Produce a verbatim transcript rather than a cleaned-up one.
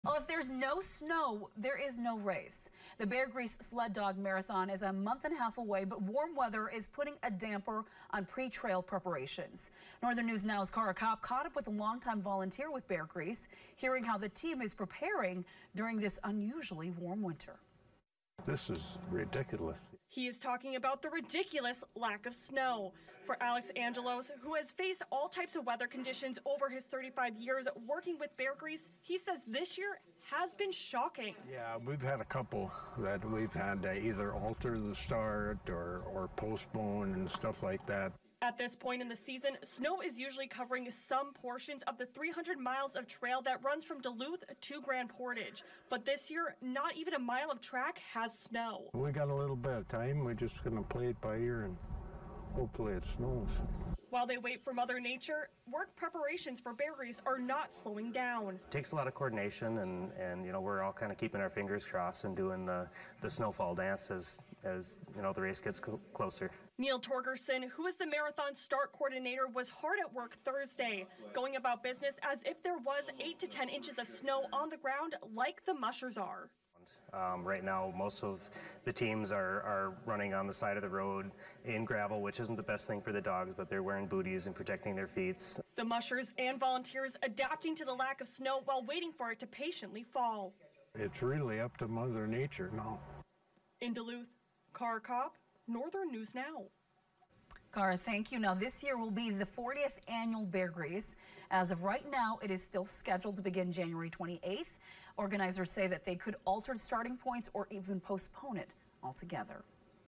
Well, if there's no snow, there is no race. The Bear Grease Sled Dog Marathon is a month and a half away, but warm weather is putting a damper on pre-trail preparations. Northern News Now's Cara Kopp caught up with a longtime volunteer with Bear Grease, hearing how the team is preparing during this unusually warm winter. This is ridiculous. He is talking about the ridiculous lack of snow. For Alex Angelos, who has faced all types of weather conditions over his thirty-five years working with Bear Grease, he says this year has been shocking. Yeah, we've had a couple that we've had to either alter the start or, or postpone and stuff like that. At this point in the season, snow is usually covering some portions of the three hundred miles of trail that runs from Duluth to Grand Portage. But this year, not even a mile of track has snow. We got a little bit of time. We're just going to play it by ear and hopefully it snows. While they wait for Mother Nature, work preparations for Bear Grease are not slowing down. It takes a lot of coordination, and, and you know, we're all kind of keeping our fingers crossed and doing the, the snowfall dance as, as you know, the race gets cl closer. Neil Torgerson, who is the marathon start coordinator, was hard at work Thursday, going about business as if there was eight to ten inches of snow on the ground like the mushers are. Um, right now, most of the teams are, are running on the side of the road in gravel, which isn't the best thing for the dogs, but they're wearing booties and protecting their feet. The mushers and volunteers adapting to the lack of snow while waiting for it to patiently fall. It's really up to Mother Nature now. In Duluth, Cara Kopp, Northern News Now. Cara, thank you. Now, this year will be the fortieth annual Bear Grease. As of right now, it is still scheduled to begin January twenty-eighth. Organizers say that they could alter starting points or even postpone it altogether.